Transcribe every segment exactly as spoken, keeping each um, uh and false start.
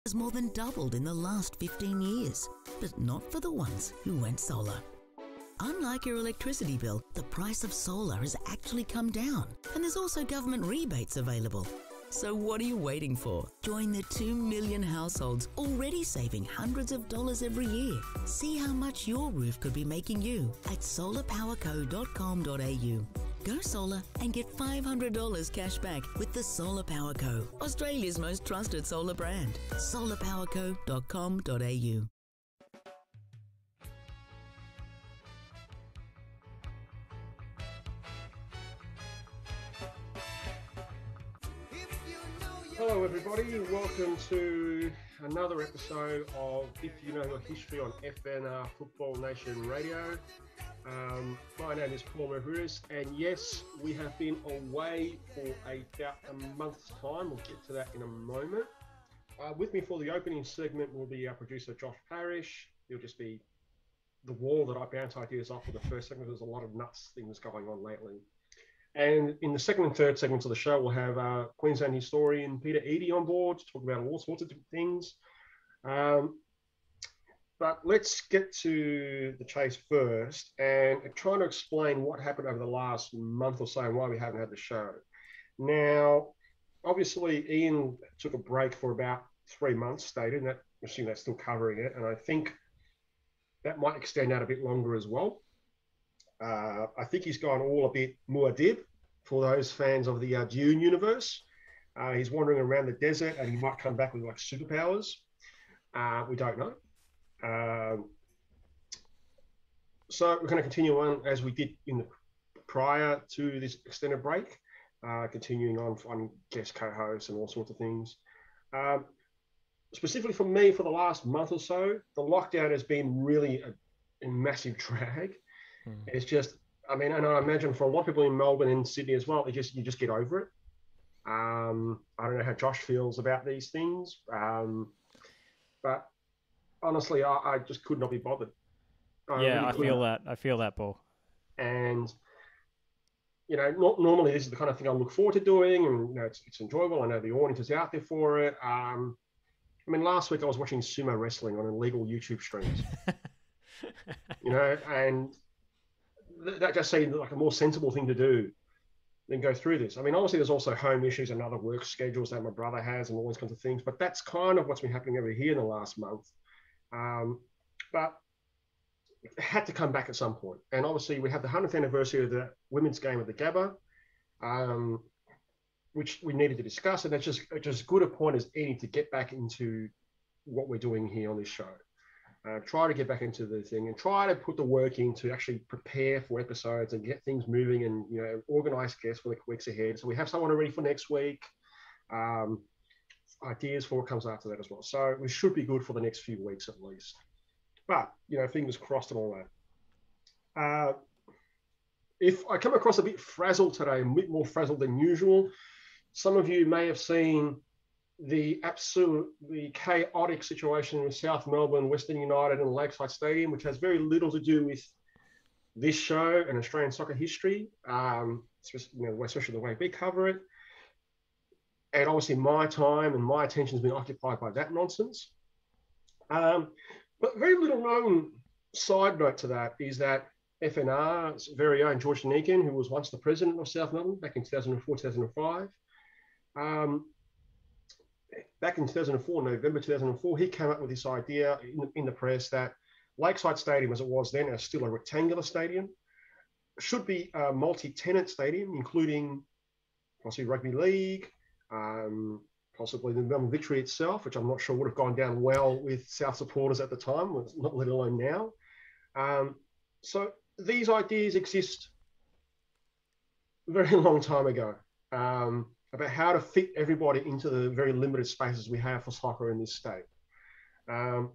has more than doubled in the last fifteen years, but not for the ones who went solar. Unlike your electricity bill, the price of solar has actually come down, and there's also government rebates available. So what are you waiting for? Join the two million households already saving hundreds of dollars every year. See how much your roof could be making you at solar power co dot com dot a u. Go solar and get five hundred dollars cash back with the Solar Power Co, Australia's most trusted solar brand. solar power co dot com dot a u. Hello everybody, welcome to another episode of If You Know Your History on F N R Football Nation Radio. Um, my name is Paul Mavroudis, and yes, we have been away for about a month's time. We'll get to that in a moment. Uh, with me for the opening segment will be our producer Josh Parrish. He'll just be the wall that I bounce ideas off for the first segment. There's a lot of nuts things going on lately. And in the second and third segments of the show, we'll have uh, Queensland historian Peter Eedy on board to talk about all sorts of different things. Um, but let's get to the chase first and trying to explain what happened over the last month or so and why we haven't had the show. Now, obviously, Ian took a break for about three months, stated, and that, I assume that's still covering it. And I think that might extend out a bit longer as well. Uh, I think he's gone all a bit Muad'Dib for those fans of the uh, Dune universe. Uh, he's wandering around the desert and he might come back with like superpowers. Uh, we don't know. Um, so we're going to continue on as we did in the prior to this extended break, uh, continuing on finding guest co-hosts and all sorts of things. Um, specifically for me, for the last month or so, the lockdown has been really a, a massive drag. It's just, I mean, and I imagine for a lot of people in Melbourne and Sydney as well, it just you just get over it. Um, I don't know how Josh feels about these things, um, but honestly, I, I just could not be bothered. I yeah, really I couldn't. feel that. I feel that, Paul. And you know, not, normally this is the kind of thing I look forward to doing, and you know, it's it's enjoyable. I know the audience is out there for it. Um, I mean, last week I was watching sumo wrestling on illegal YouTube streams. you know, and that just seemed like a more sensible thing to do than go through this. I mean, obviously, there's also home issues and other work schedules that my brother has and all those kinds of things, but that's kind of what's been happening over here in the last month. Um, but it had to come back at some point. And obviously, we have the hundredth anniversary of the women's game at the Gabba, um, which we needed to discuss. And it's just, it's just as good a point as any to get back into what we're doing here on this show. Uh, try to get back into the thing and try to put the work in to actually prepare for episodes and get things moving and, you know, organize guests for the weeks ahead. So we have someone already for next week. Um, ideas for what comes after that as well. So we should be good for the next few weeks at least. But, you know, fingers crossed and all that. Uh, if I come across a bit frazzled today, a bit more frazzled than usual, some of you may have seen the absolutely chaotic situation with South Melbourne, Western United and Lakeside Stadium, which has very little to do with this show and Australian soccer history, um, especially, you know, especially the way we cover it. And obviously my time and my attention has been occupied by that nonsense. Um, but very little known side note to that is that F N R's very own George Danikin, who was once the president of South Melbourne back in two thousand four, two thousand five, um, back in two thousand four, November two thousand four, he came up with this idea in, in the press that Lakeside Stadium, as it was then, is still a rectangular stadium, should be a multi-tenant stadium, including possibly rugby league, um, possibly the Melbourne Victory itself, which I'm not sure would have gone down well with South supporters at the time, not let alone now. Um, so these ideas exist a very long time ago. Um, about how to fit everybody into the very limited spaces we have for soccer in this state. Um,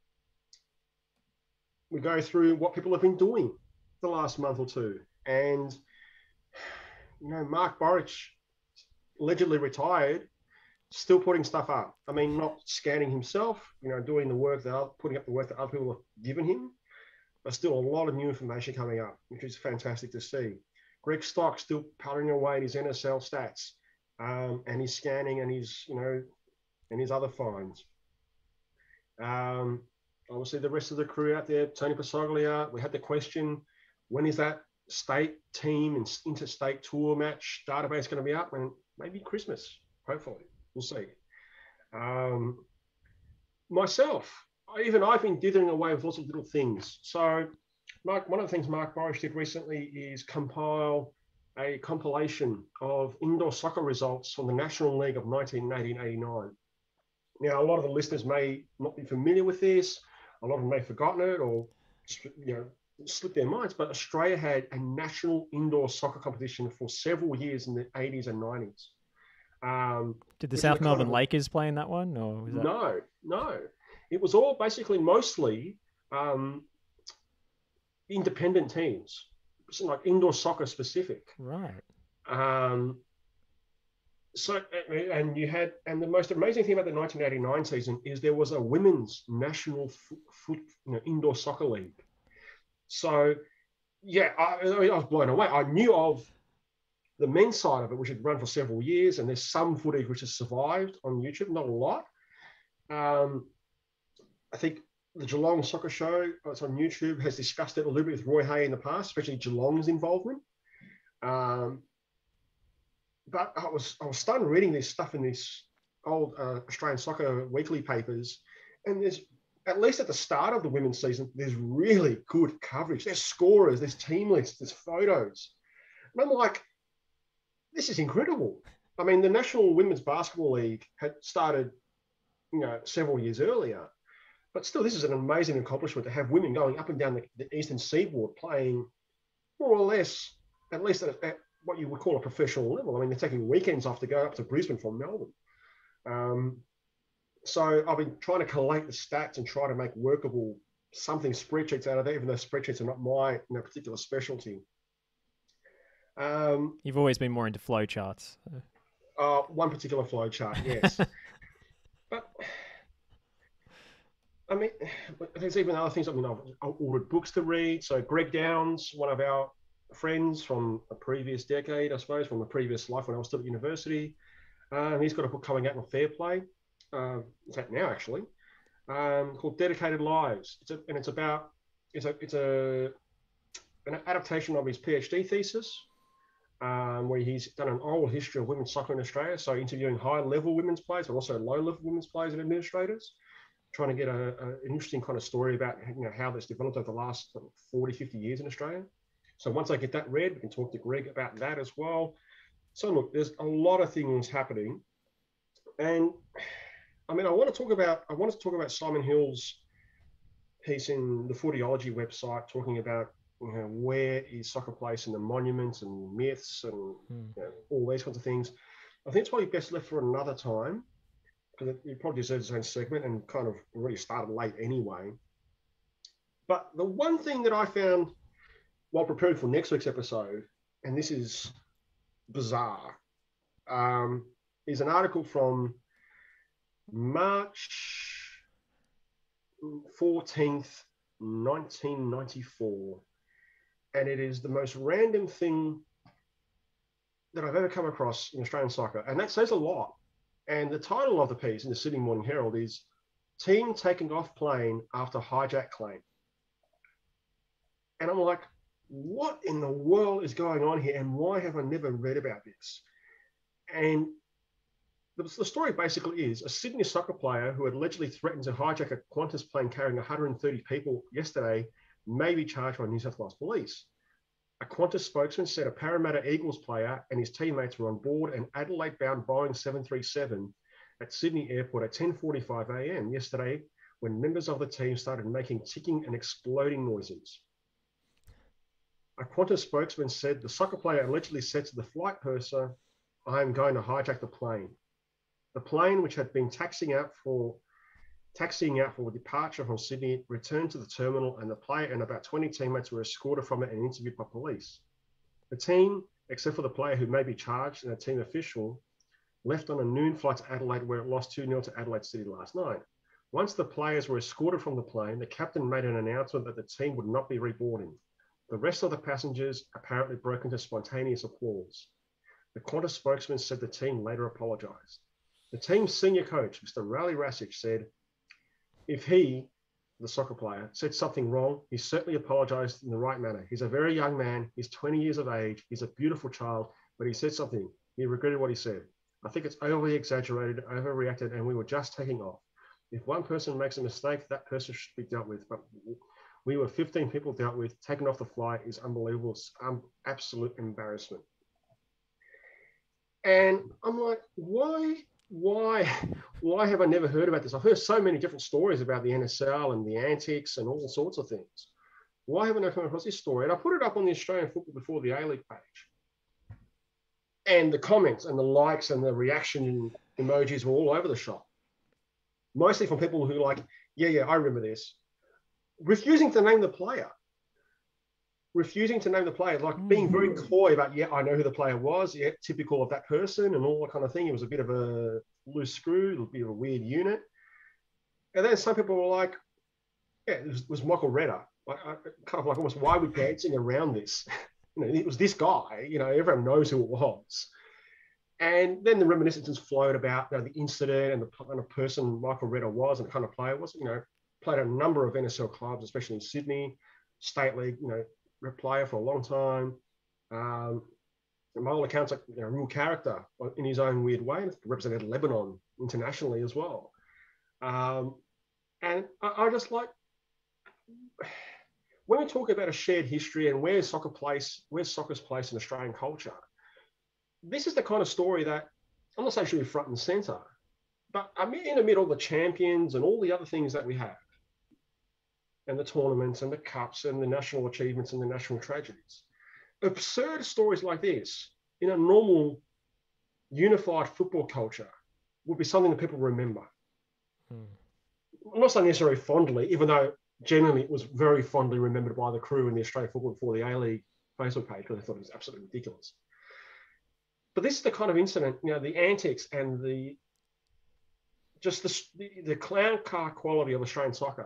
we go through what people have been doing the last month or two. And, you know, Mark Boric, allegedly retired, still putting stuff up. I mean, not scanning himself, you know, doing the work that, putting up the work that other people have given him, but still a lot of new information coming up, which is fantastic to see. Greg Stock still powering away at his N S L stats. Um, and he's scanning and he's, you know, and his other finds. Um, obviously, the rest of the crew out there, Tony Pasoglia, we had the question, when is that state team and interstate tour match database going to be up? And maybe Christmas, hopefully. We'll see. Um, myself, even I've been dithering away with lots of little things. So Mark, one of the things Mark Boris did recently is compile a compilation of indoor soccer results from the National League of nineteen eighty-nine. Now, a lot of the listeners may not be familiar with this. A lot of them may have forgotten it or, you know, slipped their minds. But Australia had a national indoor soccer competition for several years in the eighties and nineties. Um, Did the South Melbourne of, Lakers play in that one? Or was that... No, no. It was all basically mostly um, independent teams, like indoor soccer specific. Right. Um, so, and you had, and the most amazing thing about the nineteen eighty-nine season is there was a women's national foot, foot you know, indoor soccer league. So, yeah, I, I was blown away. I knew of the men's side of it, which had run for several years, and there's some footage which has survived on YouTube, not a lot. Um, I think the Geelong Soccer Show, it's on YouTube, has discussed it a little bit with Roy Hay in the past, especially Geelong's involvement. Um, but I was I was stunned reading this stuff in these old uh, Australian soccer weekly papers, and there's, at least at the start of the women's season, there's really good coverage. There's scorers, there's team lists, there's photos. And I'm like, this is incredible. I mean, the National Women's Basketball League had started, you know, several years earlier. But still, this is an amazing accomplishment to have women going up and down the, the eastern seaboard playing more or less, at least at, at what you would call a professional level. I mean, they're taking weekends off to go up to Brisbane from Melbourne. Um, so I've been trying to collate the stats and try to make workable something spreadsheets out of that, even though spreadsheets are not my you know, particular specialty. Um, You've always been more into flow charts. Uh, one particular flow chart, yes. But I mean, there's even other things. I mean, I've, I've ordered books to read. So Greg Downs, one of our friends from a previous decade, I suppose, from a previous life when I was still at university, um, he's got a book coming out on Fair Play. Uh, it's out now, actually, um, called Dedicated Lives. It's a, and it's about it's a it's a an adaptation of his PhD thesis, um, where he's done an oral history of women's soccer in Australia. So interviewing high-level women's players, but also low-level women's players and administrators, trying to get a, a, an interesting kind of story about you know how that's developed over the last forty, fifty years in Australia. So once I get that read, we can talk to Greg about that as well. So look, there's a lot of things happening. And I mean, I want to talk about, I want to talk about Simon Hill's piece in the Footyology website, talking about you know, where is soccer placed in the monuments and myths and mm. you know, all these kinds of things. I think it's probably best left for another time, because it probably deserves its own segment and kind of already started late anyway. But the one thing that I found while preparing for next week's episode, and this is bizarre, um, is an article from March fourteenth, nineteen ninety-four. And it is the most random thing that I've ever come across in Australian soccer. And that says a lot. And the title of the piece in the Sydney Morning Herald is Team Taking Off Plane After Hijack Claim. And I'm like, what in the world is going on here? And why have I never read about this? And the, the story basically is a Sydney soccer player who had allegedly threatened to hijack a Qantas plane carrying one hundred thirty people yesterday may be charged by New South Wales Police. A Qantas spokesman said a Parramatta Eagles player and his teammates were on board an Adelaide-bound Boeing seven thirty-seven at Sydney Airport at ten forty-five a m yesterday when members of the team started making ticking and exploding noises. A Qantas spokesman said the soccer player allegedly said to the flight purser, "I am going to hijack the plane." The plane, which had been taxiing out for taxiing out for departure from Sydney, returned to the terminal, and the player and about twenty teammates were escorted from it and interviewed by police. The team, except for the player who may be charged and a team official, left on a noon flight to Adelaide, where it lost two nil to Adelaide City last night. Once the players were escorted from the plane, the captain made an announcement that the team would not be reboarding. The rest of the passengers apparently broke into spontaneous applause. The Qantas spokesman said the team later apologised. The team's senior coach, Mister Raleigh Rasic, said, if he, the soccer player, said something wrong, he certainly apologised in the right manner. He's a very young man. He's twenty years of age. He's a beautiful child, but he said something. He regretted what he said. I think it's overly exaggerated, overreacted, and we were just taking off. If one person makes a mistake, that person should be dealt with. But we were fifteen people dealt with. Taking off the flight is unbelievable. It's um, absolute embarrassment. And I'm like, why, why, why have I never heard about this? I've heard so many different stories about the N S L and the antics and all sorts of things. Why haven't I come across this story? And I put it up on the Australian Football Before the A-League page. And the comments and the likes and the reaction emojis were all over the shop. Mostly from people who like, yeah, yeah, I remember this. Refusing to name the player. Refusing to name the player, like being very coy about, yeah, I know who the player was, yeah, typical of that person and all that kind of thing. It was a bit of a loose screw, a bit of a weird unit. And then some people were like, yeah, it was, it was Michael Redder. Like, I, kind of like almost, why are we dancing around this? You know, it was this guy, you know, everyone knows who it was. And then the reminiscences flowed about, you know, the incident and the kind of person Michael Redder was and the kind of player was, you know, played at a number of N S L clubs, especially in Sydney, State League, you know, player for a long time. Um, and by all accounts, like, you know, a real character in his own weird way, and represented Lebanon internationally as well. Um, and I, I just like, when we talk about a shared history and where's soccer place, where's soccer's place in Australian culture, this is the kind of story that I'm not saying should be front and center, but I'm in the middle of the champions and all the other things that we have, and the tournaments and the cups and the national achievements and the national tragedies. Absurd stories like this in a normal, unified football culture would be something that people remember. Hmm. I'm not saying necessarily fondly, even though generally it was very fondly remembered by the crew in the Australian Football Before the A-League Facebook page, because they thought it was absolutely ridiculous. But this is the kind of incident, you know, the antics and the just the, the, the clown car quality of Australian soccer.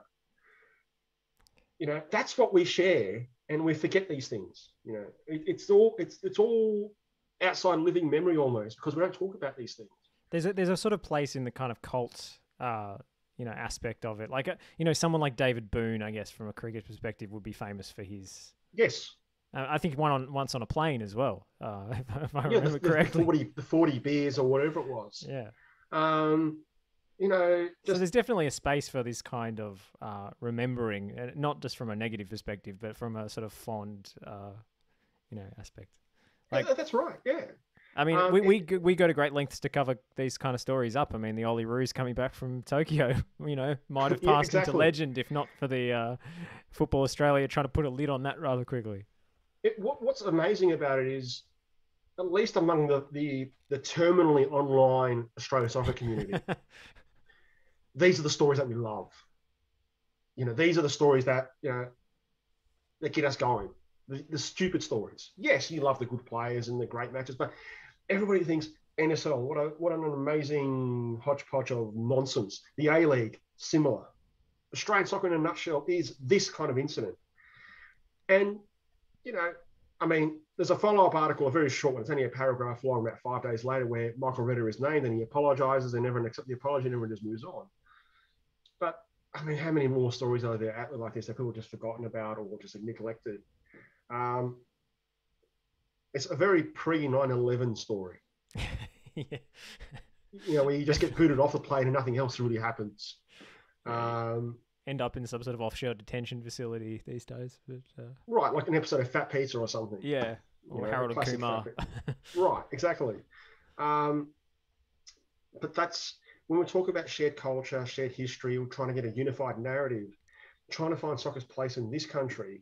You know, that's what we share, and we forget these things. You know, it, it's all it's it's all outside living memory almost, because we don't talk about these things. There's a there's a sort of place in the kind of cult, uh, you know, aspect of it. Like, a, you know, someone like David Boone, I guess, from a cricket perspective, would be famous for his. Yes. Uh, I think one on once on a plane as well, uh, if, if I yeah, remember the, correctly. The forty, the forty beers or whatever it was. Yeah. Um. You know, just... so there's definitely a space for this kind of uh, remembering, not just from a negative perspective, but from a sort of fond, uh, you know, aspect. Like, yeah, that's right. Yeah. I mean, um, we, it... we we go to great lengths to cover these kind of stories up. I mean, the Ollie Roos coming back from Tokyo, you know, might have passed yeah, exactly. into legend if not for the uh, Football Australia trying to put a lid on that rather quickly. It, what, what's amazing about it is, at least among the the, the terminally online Australian soccer community, these are the stories that we love. You know, these are the stories that, you know, that get us going. The, the stupid stories. Yes, you love the good players and the great matches, but everybody thinks N S L, what a what an amazing hodgepodge of nonsense. The A-League, similar. Australian soccer in a nutshell is this kind of incident. And, you know, I mean, there's a follow-up article, a very short one. It's only a paragraph long, about five days later, where Michael Redder is named and he apologises and everyone accepts the apology and everyone just moves on. But, I mean, how many more stories are there out there like this that people have just forgotten about or just neglected? Um, it's a very pre nine eleven story. Yeah. You know, where you just get booted off the plane and nothing else really happens. Um, End up in some sort of offshore detention facility these days. But, uh... Right, like an episode of Fat Pizza or something. Yeah, or you know, Harold and Kumar. Right, exactly. Um, but that's, when we talk about shared culture, shared history, we're trying to get a unified narrative, trying to find soccer's place in this country.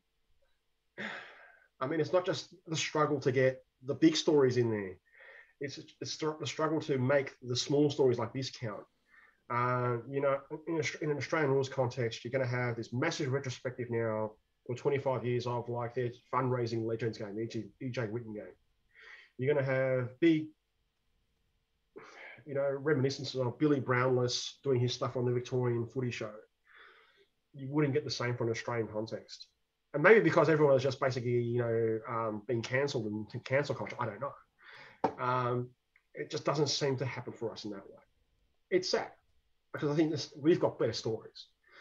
I mean, it's not just the struggle to get the big stories in there. It's, it's the struggle to make the small stories like this count. Uh, you know, in, a, in an Australian rules context, you're going to have this massive retrospective now for twenty-five years of like their fundraising legends game, E J Whitten game. You're going to have big, you know, reminiscences of Billy Brownless doing his stuff on the Victorian footy show. You wouldn't get the same from an Australian context. And maybe because everyone was just basically, you know, um, being cancelled and cancel culture, I don't know. Um, it just doesn't seem to happen for us in that way. It's sad because I think this, we've got better stories.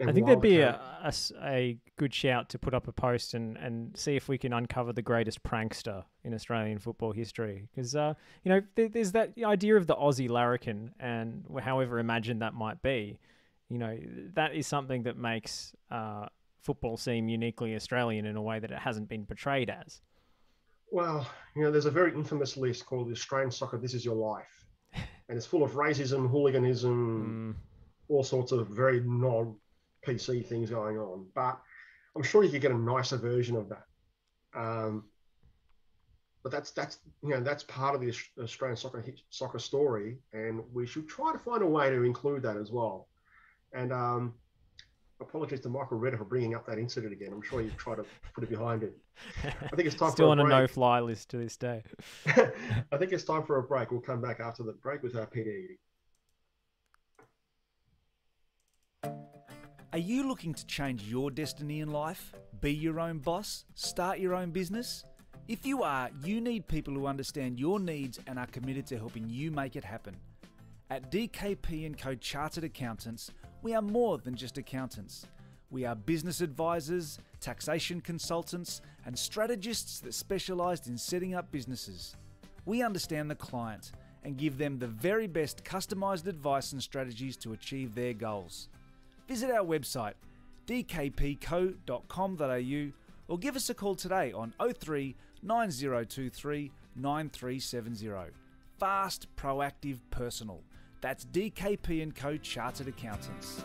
I think there'd be a, a, a good shout to put up a post and, and see if we can uncover the greatest prankster in Australian football history. Because, uh, you know, there, there's that idea of the Aussie larrikin, and however imagined that might be, you know, that is something that makes uh, football seem uniquely Australian in a way that it hasn't been portrayed as. Well, you know, there's a very infamous list called the Australian Soccer This Is Your Life. And it's full of racism, hooliganism, mm. all sorts of very non P C things going on, but I'm sure you could get a nicer version of that. Um, but that's that's you know that's part of the Australian soccer soccer story, and we should try to find a way to include that as well. And um, apologies to Michael Redder for bringing up that incident again. I'm sure you try to put it behind it. I think it's time Still for a on break. a no-fly list to this day. I think it's time for a break. We'll come back after the break with our Peter Eedy. Are you looking to change your destiny in life? Be your own boss? Start your own business? If you are, you need people who understand your needs and are committed to helping you make it happen. At D K P and Co Chartered Accountants, we are more than just accountants. We are business advisors, taxation consultants, and strategists that specialise in setting up businesses. We understand the client and give them the very best customised advice and strategies to achieve their goals. Visit our website d k p co dot com dot a u or give us a call today on oh three nine oh two three nine three seven oh. Fast, proactive, personal. That's D K P and Co Chartered Accountants.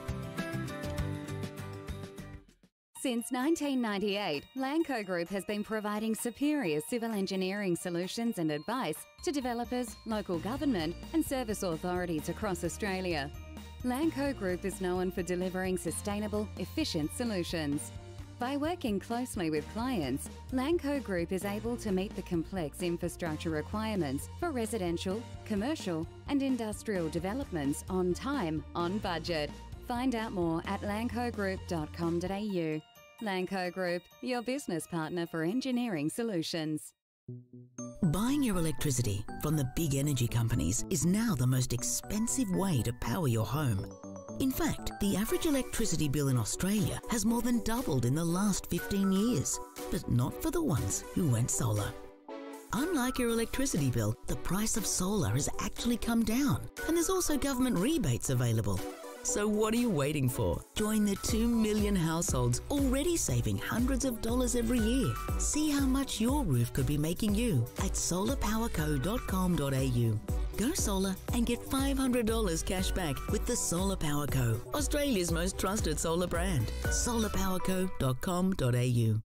Since nineteen ninety-eight, Lanco Group has been providing superior civil engineering solutions and advice to developers, local government and service authorities across Australia. Lanco Group is known for delivering sustainable, efficient solutions. By working closely with clients, Lanco Group is able to meet the complex infrastructure requirements for residential, commercial and industrial developments on time, on budget. Find out more at lanco group dot com dot a u. Lanco Group, your business partner for engineering solutions. Buying your electricity from the big energy companies is now the most expensive way to power your home. In fact, the average electricity bill in Australia has more than doubled in the last fifteen years, but not for the ones who went solar. Unlike your electricity bill, the price of solar has actually come down, and there's also government rebates available. So what are you waiting for? Join the two million households already saving hundreds of dollars every year. See how much your roof could be making you at solar power co dot com dot a u. Go solar and get five hundred dollars cash back with the Solar Power Co, Australia's most trusted solar brand. solar power co dot com dot a u.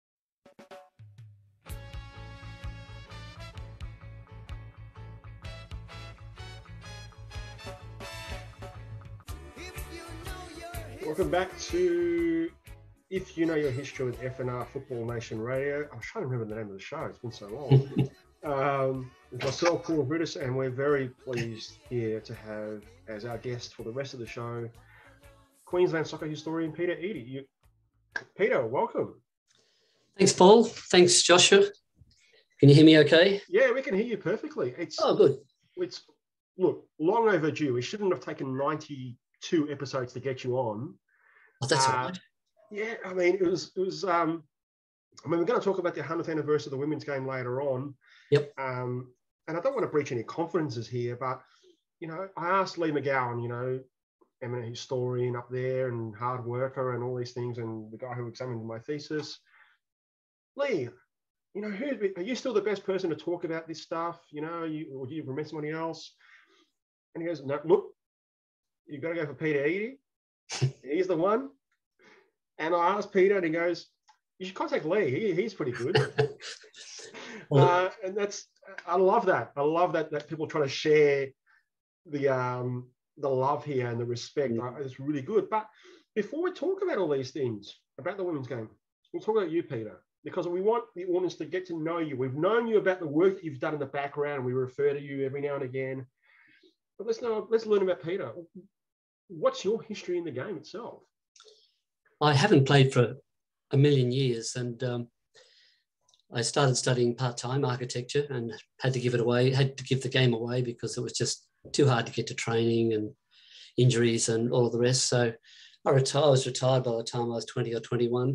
Welcome back to If You Know Your History with F N R Football Nation Radio. I'm trying to remember the name of the show. It's been so long. um, with myself, Paul Mavroudis, and we're very pleased here to have as our guest for the rest of the show, Queensland soccer historian Peter Eedy. You, Peter, welcome. Thanks, Paul. Thanks, Joshua. Can you hear me okay? Yeah, we can hear you perfectly. It's Oh, good. It's, look, long overdue. We shouldn't have taken ninety-two episodes to get you on. Oh, that's uh, all right. Yeah, I mean, it was, it was, um, I mean, we're going to talk about the hundredth anniversary of the women's game later on. Yep. Um, and I don't want to breach any confidences here, but, you know, I asked Lee McGowan, you know, eminent historian up there and hard worker and all these things, and the guy who examined my thesis, Lee, you know, who, are you still the best person to talk about this stuff? You know, you, or do you remember somebody else? And he goes, no, look, you've got to go for Peter Eedy. He's the one. And I asked Peter, and he goes, you should contact Lee. He, he's pretty good. Well, uh, and that's, I love that. I love that that people try to share the um, the love here and the respect. Yeah. Uh, it's really good. But before we talk about all these things, about the women's game, we'll talk about you, Peter, because we want the audience to get to know you. We've known you about the work that you've done in the background. We refer to you every now and again. But let's know, let's learn about Peter. What's your history in the game itself? I haven't played for a million years, and um, I started studying part-time architecture and had to give it away, had to give the game away because it was just too hard to get to training and injuries and all of the rest. So I retired. I was retired by the time I was twenty or twenty-one,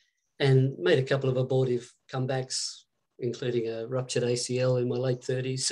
and made a couple of abortive comebacks, including a ruptured A C L in my late thirties.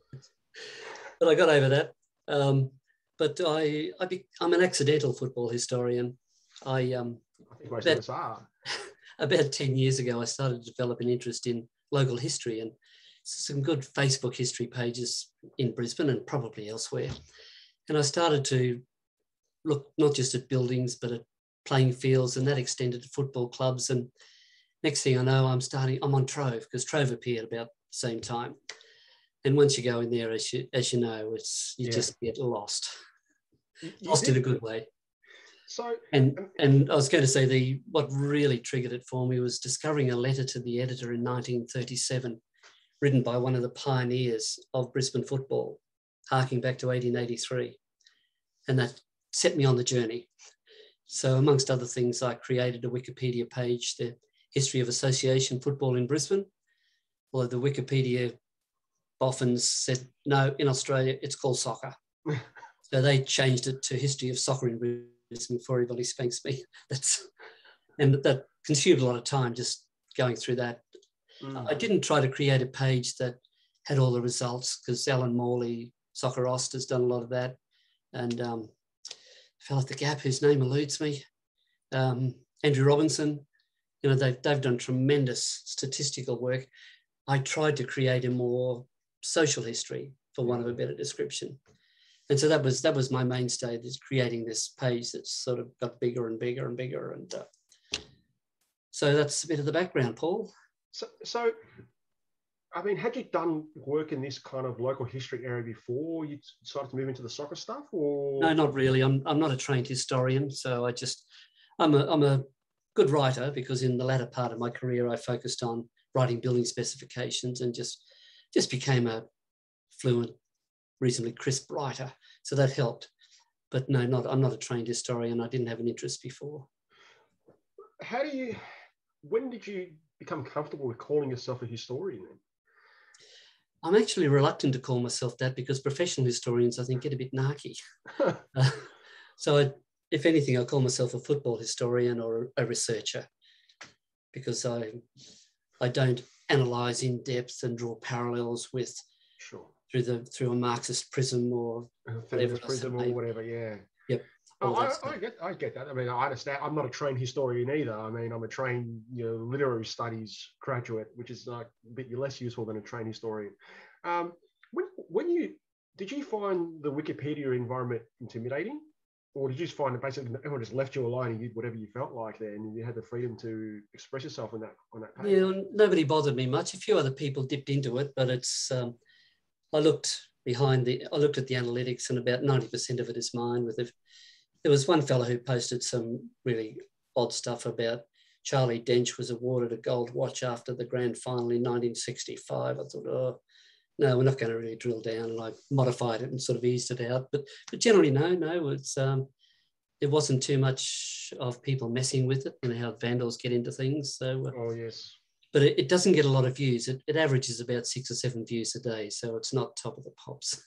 But I got over that. Um, but I, I be, I'm an accidental football historian. I, um, I think most about, of us are. About ten years ago, I started to develop an interest in local history and some good Facebook history pages in Brisbane and probably elsewhere. And I started to look not just at buildings, but at playing fields, and that extended to football clubs. And next thing I know, I'm starting, I'm on Trove, because Trove appeared about the same time. And once you go in there, as you, as you know, it's you yeah. just get lost. You, you lost did. in a good way. So, and and I was going to say the what really triggered it for me was discovering a letter to the editor in nineteen thirty-seven, written by one of the pioneers of Brisbane football, harking back to eighteen eighty-three. And that set me on the journey. So amongst other things, I created a Wikipedia page, the History of Association Football in Brisbane, although the Wikipedia boffins said, no, in Australia, it's called soccer. So they changed it to History of Soccer in Brisbane before everybody spanks me. That's, and that consumed a lot of time just going through that. Mm. I didn't try to create a page that had all the results, because Alan Morley, Soccer Ost, has done a lot of that. And um, fell at the gap, whose name eludes me, um, Andrew Robinson. You know, they've, they've done tremendous statistical work. I tried to create a more social history, for want of a better description. And so that was that was my mainstay, is creating this page that's sort of got bigger and bigger and bigger. And uh, so that's a bit of the background, Paul. So, so, I mean, had you done work in this kind of local history area before you decided to move into the soccer stuff, or? No, not really. I'm I'm not a trained historian, so I just I'm a I'm a good writer, because in the latter part of my career I focused on writing building specifications and just just became a fluent, reasonably crisp writer. So that helped. But no, not I'm not a trained historian. I didn't have an interest before. How do you? When did you become comfortable with calling yourself a historian then? I'm actually reluctant to call myself that, because professional historians, I think, get a bit narky. uh, so I, if anything, I call myself a football historian or a researcher, because I, I don't analyse in depth and draw parallels with sure. through the through a Marxist prism or whatever prism or whatever. Yeah. Yep. Oh, I, I get, I get that. I mean, I understand. I'm not a trained historian either. I mean, I'm a trained, you know, literary studies graduate, which is like a bit less useful than a trained historian. Um, when, when you did you find the Wikipedia environment intimidating, or did you just find that basically everyone just left you alone and you did whatever you felt like there, and you had the freedom to express yourself on that on that page? Yeah, nobody bothered me much. A few other people dipped into it, but it's. Um, I looked behind the. I looked at the analytics, and about ninety percent of it is mine. With the, there was one fellow who posted some really odd stuff about Charlie Dench was awarded a gold watch after the grand final in nineteen sixty-five. I thought, oh, no, we're not going to really drill down. And I modified it and sort of eased it out. But but generally, no, no, it's um, there wasn't too much of people messing with it. You know how vandals get into things. So uh, oh yes. But it, it doesn't get a lot of views. It, it averages about six or seven views a day, so it's not top of the pops.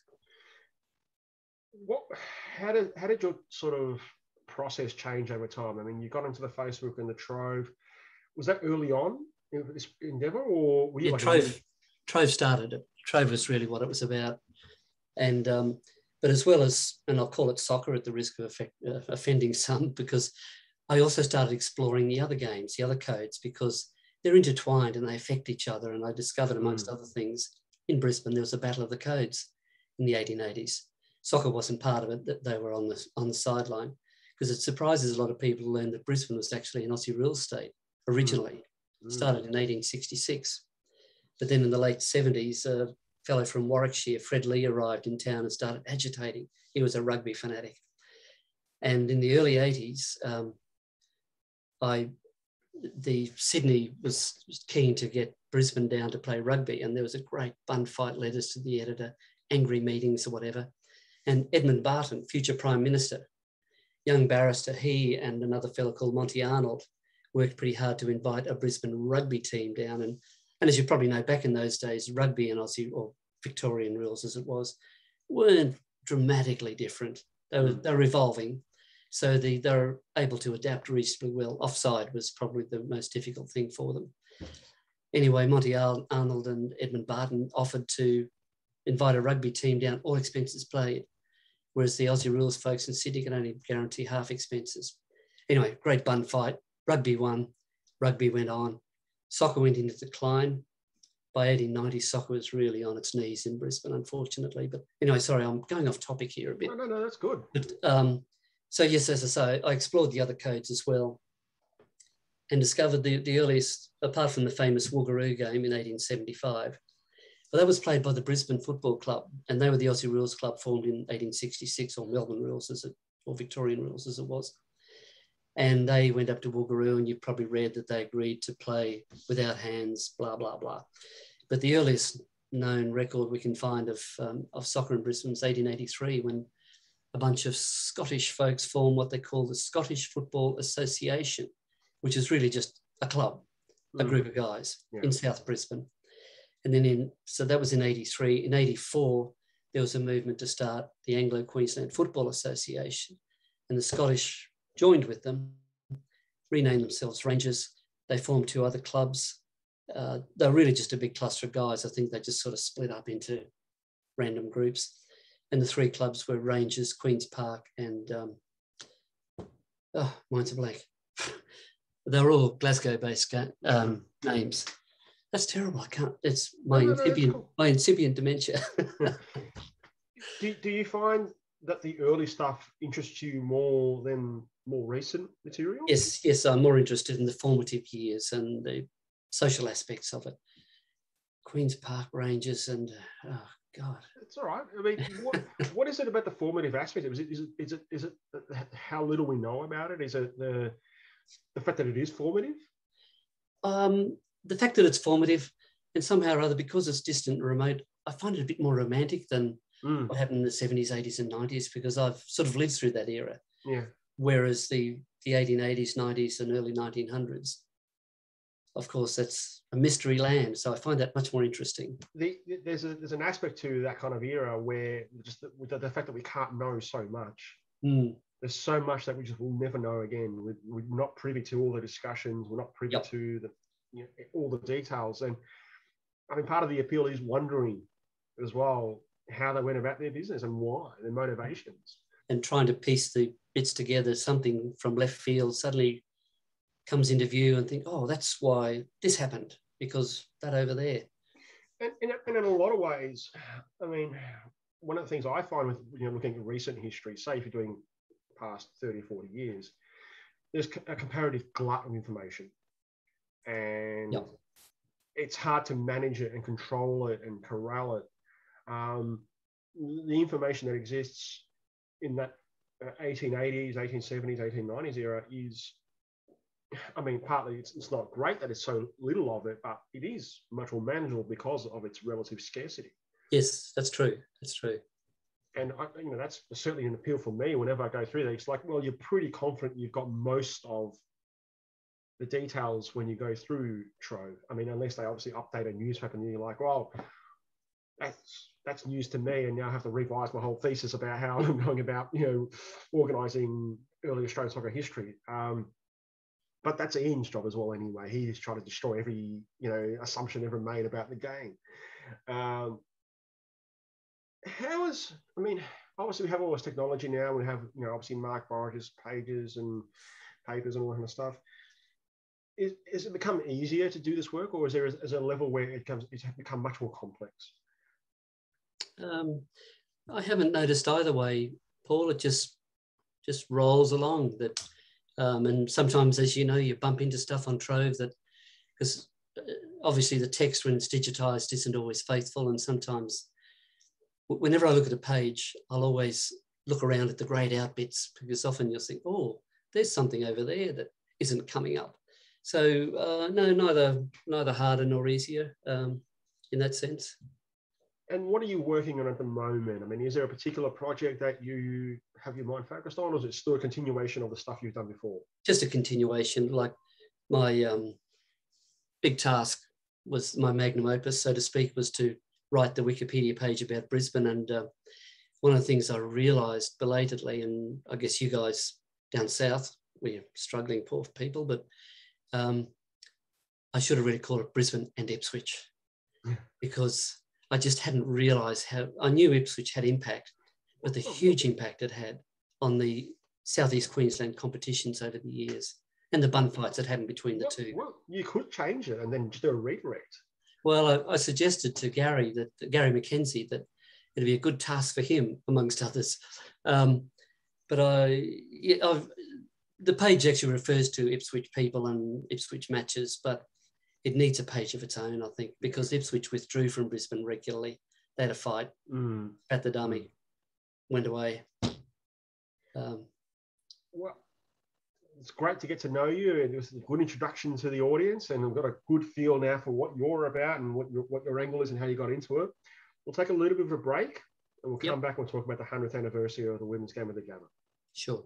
What? How did how did your sort of process change over time? I mean, you got into the Facebook and the Trove. Was that early on in this endeavour, or were you yeah, like Trove? A... Trove started it. Trove was really what it was about, and um, but as well as, and I'll call it soccer at the risk of effect, uh, offending some, because I also started exploring the other games, the other codes, because they're intertwined and they affect each other. And I discovered, amongst mm. other things, in Brisbane, there was a battle of the codes in the eighteen eighties. Soccer wasn't part of it, that they were on the, on the sideline, because it surprises a lot of people to learn that Brisbane was actually an Aussie real estate originally, mm. started in eighteen sixty-six. But then in the late seventies, a fellow from Warwickshire, Fred Lee, arrived in town and started agitating. He was a rugby fanatic. And in the early eighties, um, I... the Sydney was keen to get Brisbane down to play rugby, and there was a great bun fight, letters to the editor, angry meetings or whatever. And Edmund Barton, future Prime Minister, young barrister, he and another fellow called Monty Arnold worked pretty hard to invite a Brisbane rugby team down. And, and as you probably know, back in those days, rugby and Aussie, or Victorian rules as it was, weren't dramatically different. They were, they were evolving. So the, they're able to adapt reasonably well. Offside was probably the most difficult thing for them. Anyway, Monty Arnold and Edmund Barton offered to invite a rugby team down, all expenses paid, whereas the Aussie rules folks in Sydney can only guarantee half expenses. Anyway, great bun fight. Rugby won. Rugby went on. Soccer went into decline. By eighteen ninety, soccer was really on its knees in Brisbane, unfortunately. But anyway, sorry, I'm going off topic here a bit. No, no, no, that's good. But, um, so yes, as I say, I explored the other codes as well and discovered the, the earliest, apart from the famous Woogaroo game in eighteen seventy-five, but that was played by the Brisbane Football Club, and they were the Aussie Rules Club formed in eighteen sixty-six, or Melbourne Rules, as it, or Victorian Rules as it was. And they went up to Woogaroo, and you've probably read that they agreed to play without hands, blah, blah, blah. But the earliest known record we can find of, um, of soccer in Brisbane is eighteen eighty-three, when a bunch of Scottish folks formed what they call the Scottish Football Association, which is really just a club, a group of guys yeah. in South Brisbane. And then in, so that was in eighty-three. In eighty-four, there was a movement to start the Anglo-Queensland Football Association, and the Scottish joined with them, renamed themselves Rangers. They formed two other clubs. Uh, they're really just a big cluster of guys. I think they just sort of split up into random groups. And the three clubs were Rangers, Queen's Park, and um, oh, mine's a blank. They're all Glasgow-based um, names. That's terrible. I can't. It's my no, no, no, incipient, cool. my incipient dementia. do, do you find that the early stuff interests you more than more recent material? Yes, yes. I'm more interested in the formative years and the social aspects of it. Queen's Park Rangers and oh God, it's all right. I mean, what what is it about the formative aspect? Is it is it is it is it how little we know about it? Is it the the fact that it is formative? Um, the fact that it's formative, and somehow or other, because it's distant and remote, I find it a bit more romantic than mm. what happened in the seventies, eighties, and nineties, because I've sort of lived through that era. Yeah. Whereas the the eighteen eighties, nineties, and early nineteen hundreds, of course, that's a mystery land. So I find that much more interesting. The, there's a there's an aspect to that kind of era where just the, with the, the fact that we can't know so much. Mm. There's so much that we just will never know again. We're, we're not privy to all the discussions. We're not privy yep. to the you know, all the details. And I mean, part of the appeal is wondering as well how they went about their business and why, their motivations. And trying to piece the bits together, something from left field suddenly comes into view and think, oh, that's why this happened, because that over there. And, and, and in a lot of ways, I mean, one of the things I find with you know looking at recent history, say if you're doing past thirty, forty years, there's a comparative glut of information. And yep. it's hard to manage it and control it and corral it. Um, the information that exists in that eighteen eighties, eighteen seventies, eighteen nineties era is, I mean, partly it's, it's not great that it's so little of it, but it is much more manageable because of its relative scarcity. Yes, that's true. That's true. And I, you know, that's certainly an appeal for me whenever I go through that. It's like, well, you're pretty confident you've got most of the details when you go through Trove. I mean, unless they obviously update a newspaper and you're like, well, that's that's news to me, and now I have to revise my whole thesis about how I'm going about, you know, organising early Australian soccer history. Um, but that's Ian's job as well anyway. He's trying to destroy every, you know, assumption ever made about the game. Um, how is, I mean, obviously we have all this technology now. We have, you know, obviously Mark Borges pages and papers and all that kind of stuff. Is, is it become easier to do this work, or is there is, is a level where it comes it's become much more complex? Um, I haven't noticed either way, Paul. It just just rolls along. That um, and sometimes, as you know, you bump into stuff on Trove that, because obviously the text when it's digitized isn't always faithful, and sometimes whenever I look at a page, I'll always look around at the greyed out bits, because often you'll think, oh, there's something over there that isn't coming up. So uh, no, neither neither harder nor easier um, in that sense. And what are you working on at the moment? I mean, is there a particular project that you have your mind focused on, or is it still a continuation of the stuff you've done before? Just a continuation. Like my um, big task was, my magnum opus, so to speak, was to write the Wikipedia page about Brisbane. And uh, one of the things I realised belatedly, and I guess you guys down south. We're struggling poor people, but um, I should have really called it Brisbane and Ipswich yeah. because I just hadn't realised how, I knew Ipswich had impact, but the huge impact it had on the Southeast Queensland competitions over the years and the bun fights it had in between the well, two. Well, you could change it and then just do a redirect. Well, I, I suggested to Gary, that Gary McKenzie, that it'd be a good task for him, amongst others. Um, but I, yeah, I've, the page actually refers to Ipswich people and Ipswich matches, but it needs a page of its own, I think, because Ipswich withdrew from Brisbane regularly. They had a fight mm. at the dummy, went away. Um, well, it's great to get to know you, and it was a good introduction to the audience, and we've got a good feel now for what you're about and what your, what your angle is and how you got into it. We'll take a little bit of a break, and we'll come yep. back and we'll talk about the hundredth anniversary of the Women's Game of the Gabba. Sure.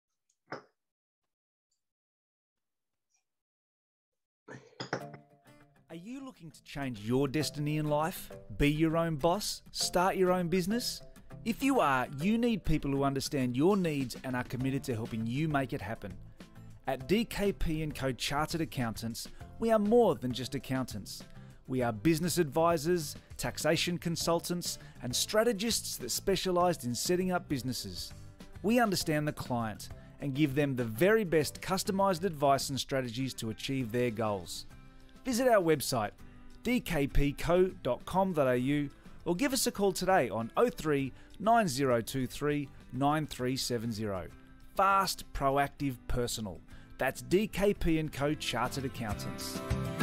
Are you looking to change your destiny in life? Be your own boss? Start your own business? If you are, you need people who understand your needs and are committed to helping you make it happen. At D K P and Co Chartered Accountants, we are more than just accountants. We are business advisors, taxation consultants, and strategists that specialise in setting up businesses. We understand the client and give them the very best customised advice and strategies to achieve their goals. Visit our website d k p co dot com dot a u or give us a call today on oh three nine oh two three nine three seven oh. Fast, proactive, personal. That's D K P and Co Chartered Accountants.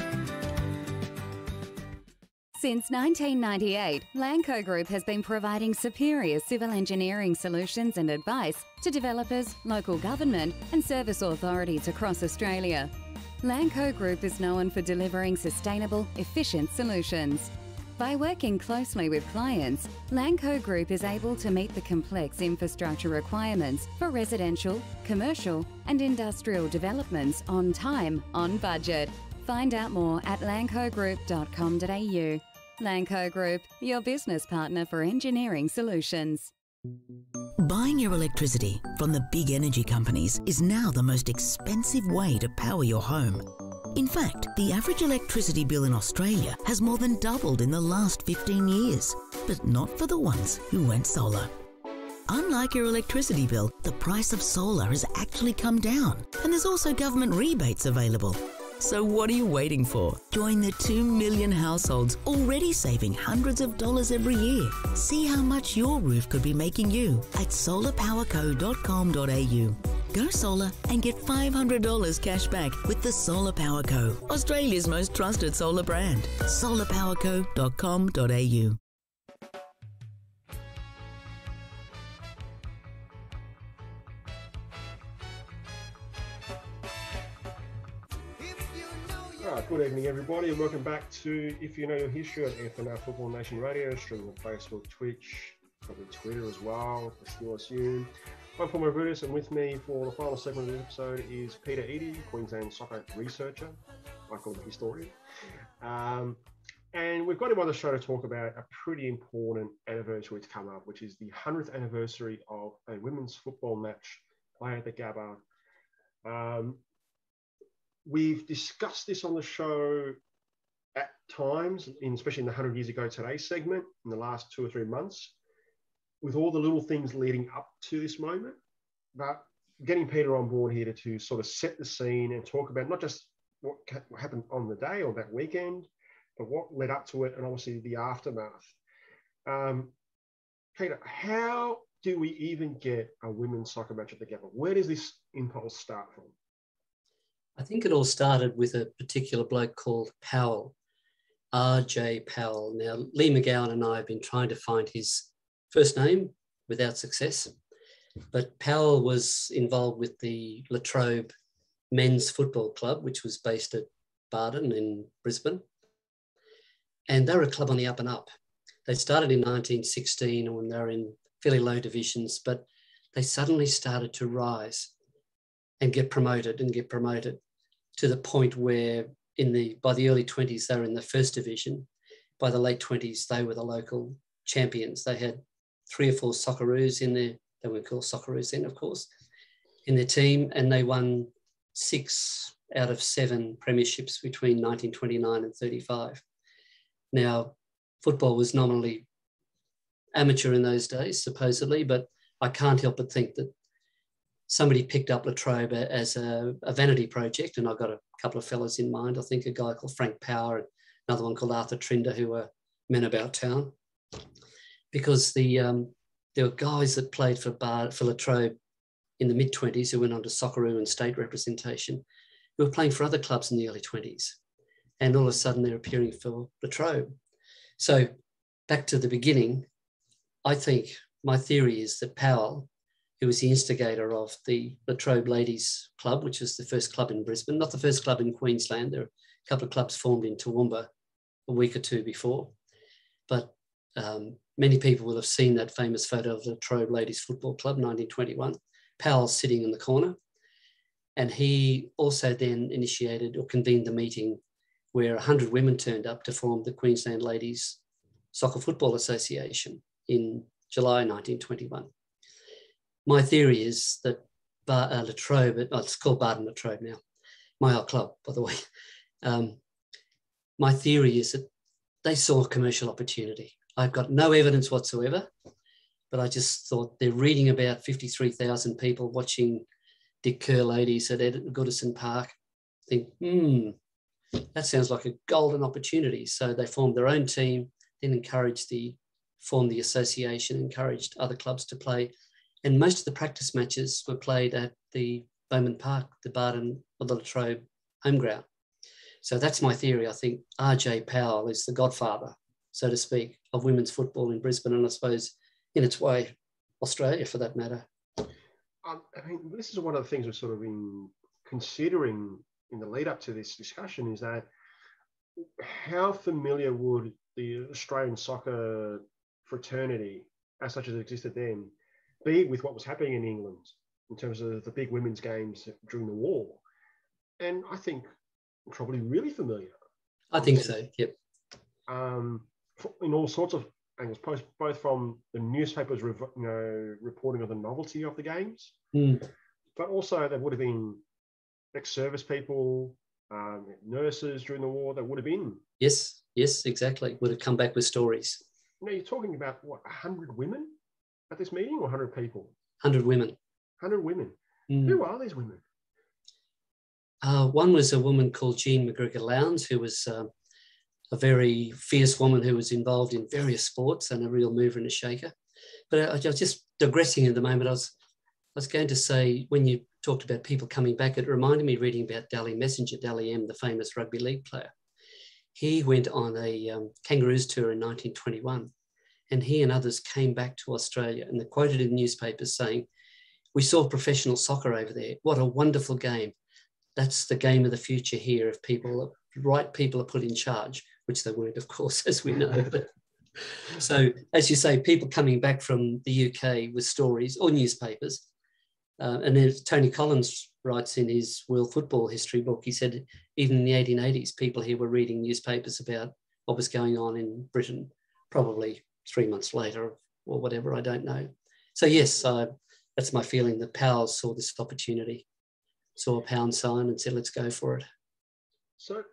Since nineteen ninety-eight, Lanco Group has been providing superior civil engineering solutions and advice to developers, local government and service authorities across Australia. Lanco Group is known for delivering sustainable, efficient solutions. By working closely with clients, Lanco Group is able to meet the complex infrastructure requirements for residential, commercial and industrial developments on time, on budget. Find out more at lanco group dot com dot a u. Lanco Group, your business partner for engineering solutions. Buying your electricity from the big energy companies is now the most expensive way to power your home. In fact, the average electricity bill in Australia has more than doubled in the last fifteen years, but not for the ones who went solar. Unlike your electricity bill, the price of solar has actually come down, and there's also government rebates available. So what are you waiting for? Join the two million households already saving hundreds of dollars every year. See how much your roof could be making you at solar power co dot com dot a u. Go solar and get five hundred dollars cash back with the Solar Power Co, Australia's most trusted solar brand. solar power co dot com dot a u. Right, good evening, everybody, and welcome back to If You Know Your History on F N R Football Nation Radio, streaming on Facebook, Twitch, probably Twitter as well, I still assume. I'm Paul Mavroudis, and with me for the final segment of the episode is Peter Eedy, Queensland soccer researcher, I call him historian. Um, and we've got him on the show to talk about a pretty important anniversary to come up, which is the hundredth anniversary of a women's football match played at the Gabba. Um, We've discussed this on the show at times, in, especially in the one hundred Years Ago Today segment in the last two or three months, with all the little things leading up to this moment. But getting Peter on board here to, to sort of set the scene and talk about not just what, what happened on the day or that weekend, but what led up to it and obviously the aftermath. Um, Peter, how do we even get a women's soccer match at the Gabba? Where does this impulse start from? I think it all started with a particular bloke called Powell, R J Powell. Now, Lee McGowan and I have been trying to find his first name without success, but Powell was involved with the Latrobe Men's Football Club, which was based at Barden in Brisbane. And they were a club on the up and up. They started in nineteen sixteen when they were in fairly low divisions, but they suddenly started to rise and get promoted and get promoted to the point where in the by the early twenties, they were in the first division. By the late twenties, they were the local champions. They had three or four Socceroos in there. They weren't called Socceroos then, of course. in their team, and they won six out of seven premierships between nineteen twenty-nine and thirty-five. Now, football was nominally amateur in those days, supposedly, but I can't help but think that somebody picked up Latrobe as a, a vanity project, and I've got a couple of fellas in mind. I think a guy called Frank Power and another one called Arthur Trinder, who were men about town, because the um, there were guys that played for, Bar, for Latrobe in the mid-twenties who went on to Socceroo and state representation, who were playing for other clubs in the early twenties. And all of a sudden they're appearing for Latrobe. So back to the beginning, I think my theory is that Powell, who was the instigator of the Latrobe Ladies Club, which was the first club in Brisbane, not the first club in Queensland. There are a couple of clubs formed in Toowoomba a week or two before. But um, many people will have seen that famous photo of the Latrobe Ladies Football Club, nineteen twenty-one. Powell sitting in the corner. And he also then initiated or convened the meeting where one hundred women turned up to form the Queensland Ladies Soccer Football Association in July nineteen twenty-one. My theory is that Bar, uh, Latrobe, oh, it's called Barton Latrobe now, my old club, by the way. Um, my theory is that they saw a commercial opportunity. I've got no evidence whatsoever, but I just thought they're reading about fifty-three thousand people watching Dick Kerr ladies at Ed- Goodison Park. Think, hmm, that sounds like a golden opportunity. So they formed their own team, then encouraged the, formed the association, encouraged other clubs to play. And most of the practice matches were played at the Bowman Park, the Barton or the Latrobe home ground. So that's my theory. I think R J Powell is the godfather, so to speak, of women's football in Brisbane, and I suppose in its way, Australia for that matter. Um, I mean, this is one of the things we're sort of been considering in the lead up to this discussion, is that how familiar would the Australian soccer fraternity, as such as it existed then, be with what was happening in England in terms of the big women's games during the war? And I think probably really familiar. I think so, yep. Um, in all sorts of angles, both from the newspapers, you know, reporting of the novelty of the games, mm. but also there would have been ex-service people, um, nurses during the war that would have been. Yes, yes, exactly. Would have come back with stories. Now you're talking about, what, one hundred women at this meeting, or one hundred people? one hundred women. one hundred women. Mm. Who are these women? Uh, one was a woman called Jean McGregor Lowndes, who was uh, a very fierce woman who was involved in various sports and a real mover and a shaker. But I, I was just digressing at the moment. I was, I was going to say, when you talked about people coming back, it reminded me reading about Dally Messenger, Dally M, the famous rugby league player. He went on a um, Kangaroos tour in nineteen twenty-one, and he and others came back to Australia, and they're quoted in newspapers saying, "We saw professional soccer over there. What a wonderful game. That's the game of the future here if people, right people are put in charge," which they weren't, of course, as we know. But, so, as you say, people coming back from the U K with stories or newspapers. Uh, and as Tony Collins writes in his World Football History book, he said even in the eighteen eighties, people here were reading newspapers about what was going on in Britain, probably three months later or whatever, I don't know. So, yes, uh, that's my feeling that Powell saw this opportunity, saw a pound sign and said, let's go for it. So,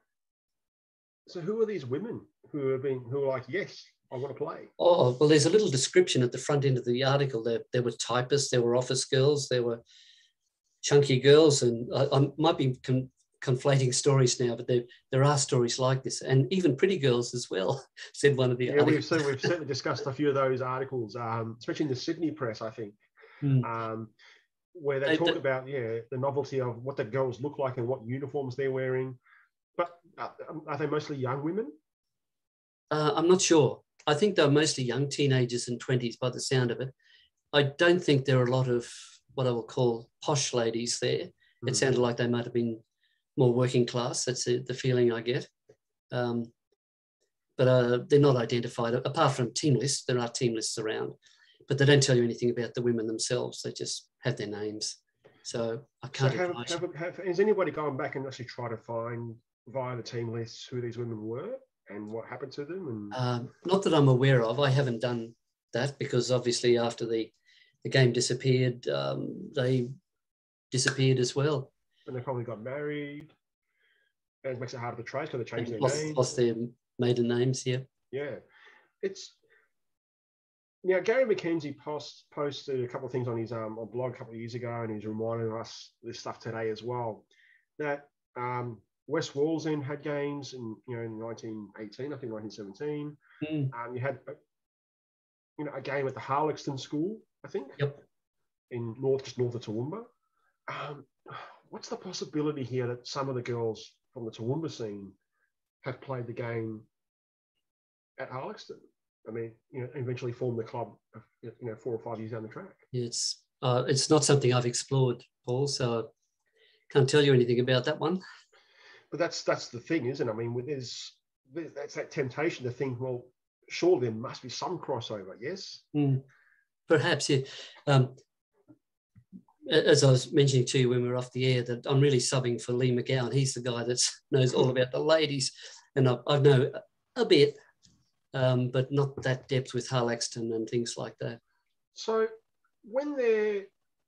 so who are these women who have been, who are like, yes, I want to play? Oh, well, there's a little description at the front end of the article. There, there were typists, there were office girls, there were chunky girls, and I, I might be con- conflating stories now, but there, there are stories like this, and even pretty girls as well, said one of the yeah, articles. We've, so we've certainly discussed a few of those articles, um, especially in the Sydney press, I think. Mm. Um, where they, they talk they, about, yeah, the novelty of what the girls look like and what uniforms they're wearing. But uh, are they mostly young women? Uh, I'm not sure. I think they're mostly young teenagers and twenties by the sound of it. I don't think there are a lot of what I will call posh ladies there. Mm. It sounded like they might have been more working class. That's the, the feeling I get. Um, but uh, they're not identified. Apart from team lists, there are team lists around, but they don't tell you anything about the women themselves. They just have their names. So I can't so have, have, have, has anybody gone back and actually try to find via the team lists who these women were and what happened to them? And... Um, not that I'm aware of. I haven't done that because obviously after the, the game disappeared, um, they disappeared as well. And they probably got married. And it makes it harder to trace because they changed their lost, names. lost their maiden names, yeah. Yeah. It's now Gary McKenzie post, posted a couple of things on his um, on blog a couple of years ago, and he's reminding us this stuff today as well. That um, West Wallsend had games in you know in nineteen eighteen, I think nineteen seventeen. Mm. Um, you had you know a game at the Harlexton School, I think. Yep. In north, just north of Toowoomba. Um, what's the possibility here that some of the girls from the Toowoomba scene have played the game at Harlexton? I mean, you know, eventually formed the club, you know, four or five years down the track. It's uh, it's not something I've explored, Paul, so I can't tell you anything about that one. But that's that's the thing, isn't it? I mean, with there's, there's that's that temptation to think, well, surely there must be some crossover, yes? Mm. Perhaps, yeah. Um, as I was mentioning to you when we were off the air, that I'm really subbing for Lee McGowan. He's the guy that knows all about the ladies, and I, I know a bit, um, but not that depth with Harlaxton and things like that. So when they're,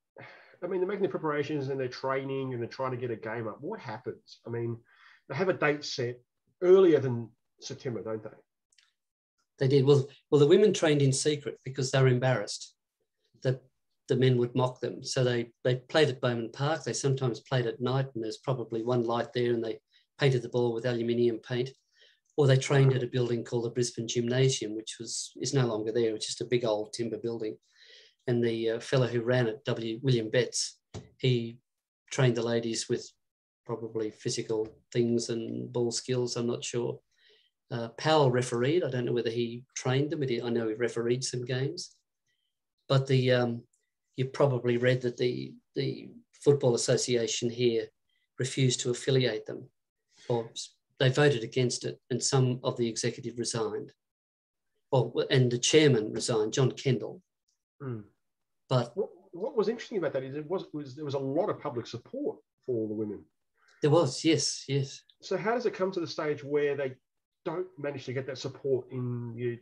I mean, they're making the preparations and they're training and they're trying to get a game up, what happens? I mean, they have a date set earlier than September, don't they? They did. Well, well, the women trained in secret because they were embarrassed that the men would mock them. So they, they played at Bowman Park. They sometimes played at night, and there's probably one light there, and they painted the ball with aluminium paint. Or they trained at a building called the Brisbane Gymnasium, which was is no longer there. It's just a big old timber building. And the uh, fellow who ran it, W. William Betts, he trained the ladies with probably physical things and ball skills, I'm not sure. Uh, Powell refereed. I don't know whether he trained them, but he, I know he refereed some games. But the um, you probably read that the, the Football Association here refused to affiliate them, or they voted against it, and some of the executive resigned. Well, and the chairman resigned, John Kendall. Mm. But what, what was interesting about that is it was, was there was a lot of public support for all the women. There was, yes, yes. So how does it come to the stage where they don't manage to get that support in the,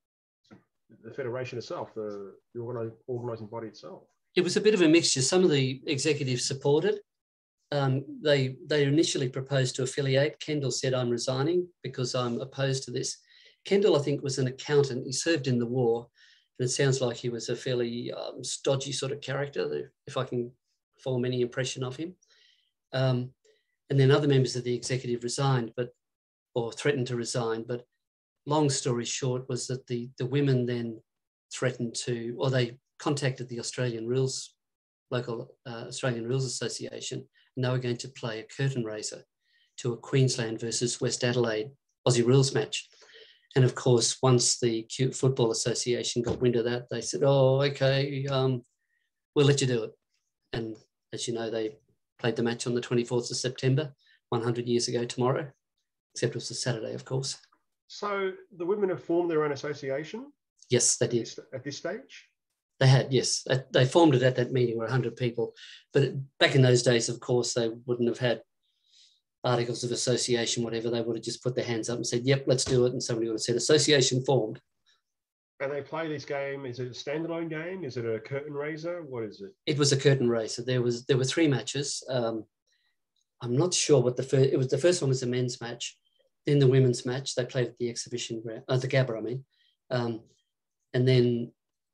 the federation itself, the, the organising body itself? It was a bit of a mixture. Some of the executives supported. Um, they they initially proposed to affiliate. Kendall said, I'm resigning because I'm opposed to this. Kendall, I think, was an accountant. He served in the war, and it sounds like he was a fairly um, stodgy sort of character, if I can form any impression of him. Um, and then other members of the executive resigned, but or threatened to resign. But long story short was that the, the women then threatened to, or they contacted the Australian Rules, local uh, Australian Rules Association, and they were going to play a curtain raiser to a Queensland versus West Adelaide Aussie Rules match. And of course, once the Football Association got wind of that, they said, oh, okay, um, we'll let you do it. And as you know, they played the match on the twenty-fourth of September, one hundred years ago tomorrow, except it was a Saturday, of course. So the women have formed their own association? Yes, they did. At this, at this stage? They had, yes. They formed it at that meeting where one hundred people. But back in those days, of course, they wouldn't have had articles of association, whatever. They would have just put their hands up and said, yep, let's do it. And somebody would have said, association formed. And they play this game. Is it a standalone game? Is it a curtain raiser? What is it? It was a curtain raiser. There was there were three matches. Um, I'm not sure what the first, it was the first one was a men's match. Then the women's match, they played at the exhibition ground, uh, the Gabba, I mean. Um, and then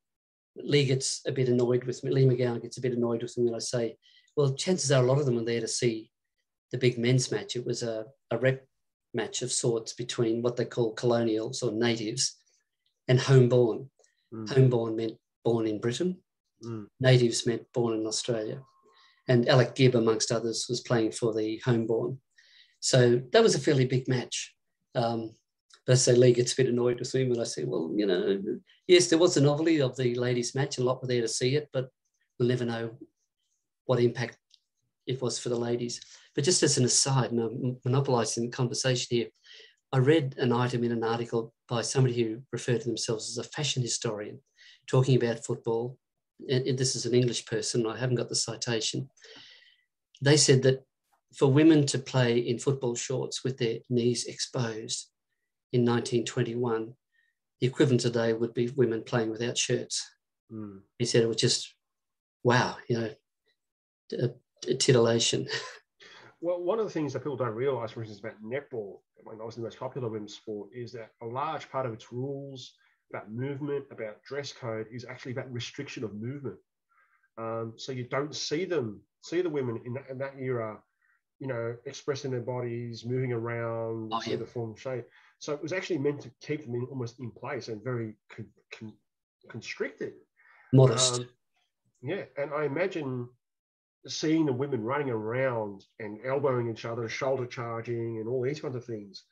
Lee gets a bit annoyed with me. Lee McGowan gets a bit annoyed with me when I say, well, chances are a lot of them are there to see the big men's match. It was a, a rep match of sorts between what they call colonials or natives and homeborn. Mm. Homeborn meant born in Britain. Mm. Natives meant born in Australia. And Alec Gibb, amongst others, was playing for the homeborn. So that was a fairly big match. Um, but I say Lee gets a bit annoyed with me when I say, well, you know, yes, there was a novelty of the ladies' match. A lot were there to see it, but we'll never know what impact it was for the ladies. But just as an aside, and I'm monopolising the conversation here, I read an item in an article by somebody who referred to themselves as a fashion historian, talking about football. And this is an English person. I haven't got the citation. They said that for women to play in football shorts with their knees exposed in nineteen twenty-one, the equivalent today would be women playing without shirts. Mm. He said it was just, wow, you know, titillation. Well, one of the things that people don't realise, for instance, about netball, when I was the most popular women's sport, is that a large part of its rules about movement, about dress code, is actually about restriction of movement. Um, so you don't see them, see the women in that, in that era, you know, expressing their bodies, moving around, Oh, see yeah. the form, shape. So it was actually meant to keep them in, almost in place and very con, con, constricted. Modest. Um, yeah, and I imagine seeing the women running around and elbowing each other, shoulder charging, and all these kinds of things.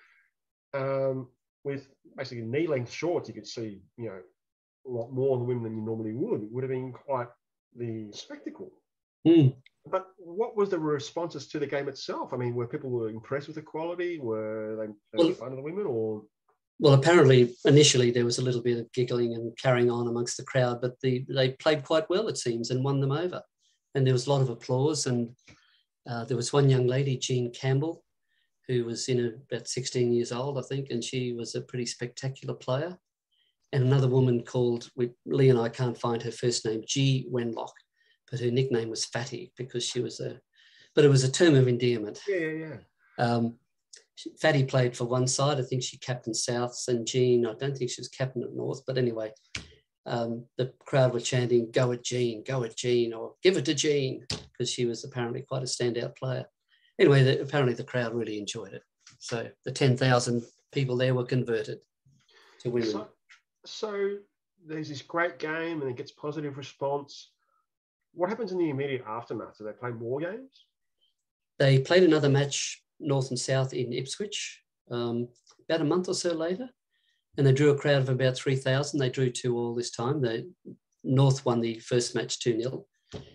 Um, with basically knee-length shorts, you could see, you know, a lot more on the women than you normally would. It would have been quite the spectacle. Mm. But what was the responses to the game itself? I mean, were people were impressed with the quality? Were they, they Well, fun of the women, or? Well, apparently, initially there was a little bit of giggling and carrying on amongst the crowd, but the, they played quite well, it seems, and won them over. And there was a lot of applause. And uh, there was one young lady, Jean Campbell, who was in a, about sixteen years old, I think, and she was a pretty spectacular player. And another woman called, we, Lee and I can't find her first name, G. Wenlock, but her nickname was Fatty because she was a, but it was a term of endearment. Yeah, yeah, yeah. Um, Fatty played for one side. I think she captained Souths, and Jean, I don't think she was captain of North, but anyway, um, the crowd were chanting, "Go at Jean, go at Jean," or "Give it to Jean," because she was apparently quite a standout player. Anyway, the, apparently the crowd really enjoyed it. So the ten thousand people there were converted to women. So, so there's this great game and it gets positive response. What happens in the immediate aftermath? Do they play more games? They played another match, North and South, in Ipswich, um, about a month or so later, and they drew a crowd of about three thousand. They drew two all this time. The North won the first match two nil.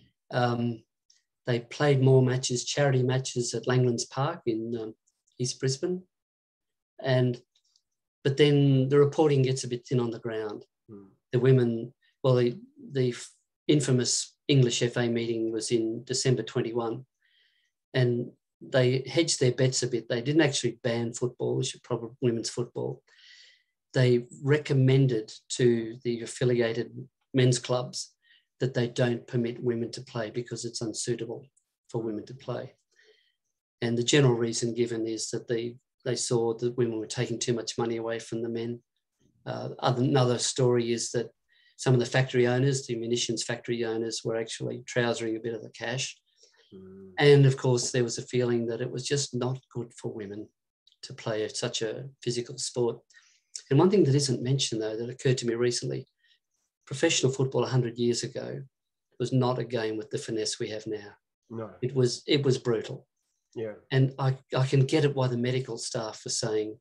Um, they played more matches, charity matches at Langlands Park in um, East Brisbane. And but then the reporting gets a bit thin on the ground. Hmm. The women, well, the, the infamous English F A meeting was in December twenty-one, and they hedged their bets a bit. They didn't actually ban football, which is probably women's football. They recommended to the affiliated men's clubs that they don't permit women to play because it's unsuitable for women to play. And the general reason given is that they, they saw that women were taking too much money away from the men. Uh, other, another story is that some of the factory owners, the munitions factory owners, were actually trousering a bit of the cash. Mm. And of course, there was a feeling that it was just not good for women to play such a physical sport. And one thing that isn't mentioned, though, that occurred to me recently, professional football one hundred years ago was not a game with the finesse we have now. No. It was, it was brutal. Yeah. And I, I can get it why the medical staff are saying,